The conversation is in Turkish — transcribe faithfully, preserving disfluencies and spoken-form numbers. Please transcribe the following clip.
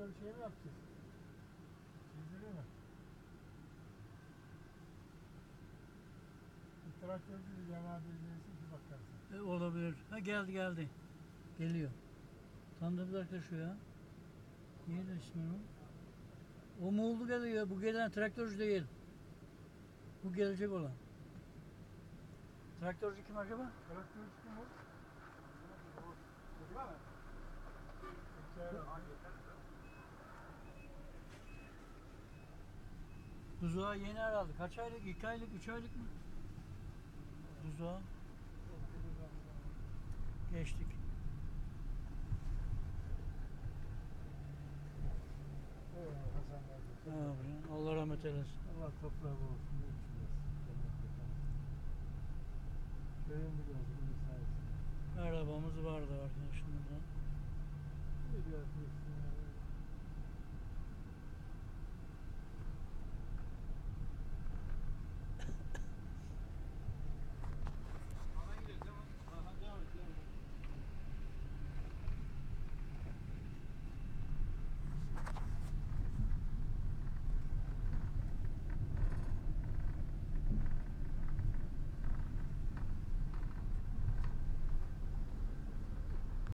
traktör şey mi yapacağız? Çizdiriyor mu? Bir traktörcü bir cemaat edilirsin ki bakarsın. E, olabilir. Ha geldi geldi. Geliyor. Tanıdığımız arkadaş o ya. Neydi ismi onun? O Muğlu geliyor. Bu gelen traktörcü değil. Bu gelecek olan. Traktörcü kim acaba? Traktörcü kim o? Değil mi? İçeride. Buzağı yeni herhalde. Kaç aylık? İki aylık, üç aylık mı? Buzağı. Geçtik. Evet, Hasan Bey. Ha, Allah rahmet eylesin. Allah toprağı olsun. Köyün bir olsun. Bir sayesinde. Arabamız vardı arkadaşımızda. Bir biraz geçsin.